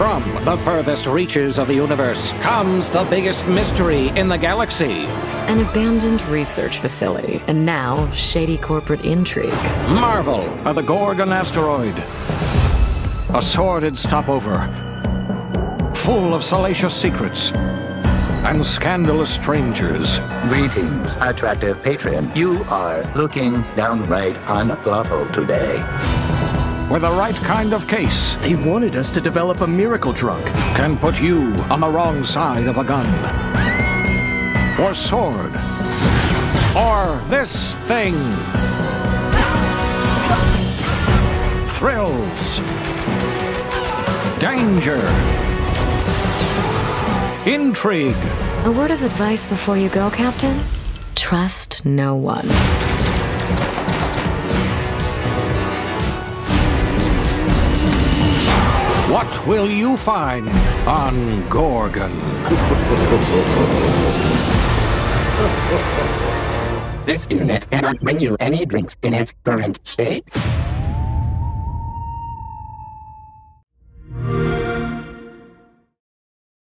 From the furthest reaches of the universe comes the biggest mystery in the galaxy. An abandoned research facility, and now shady corporate intrigue. Marvel of the Gorgon asteroid. A sordid stopover, full of salacious secrets and scandalous strangers. Greetings, attractive patron. You are looking downright unlawful today. With the right kind of case, They wanted us to develop a miracle drug. can put you on the wrong side of a gun. Or sword. Or this thing. Thrills. Danger. Intrigue. A word of advice before you go, Captain? Trust no one. What will you find on Gorgon? This unit cannot bring you any drinks in its current state.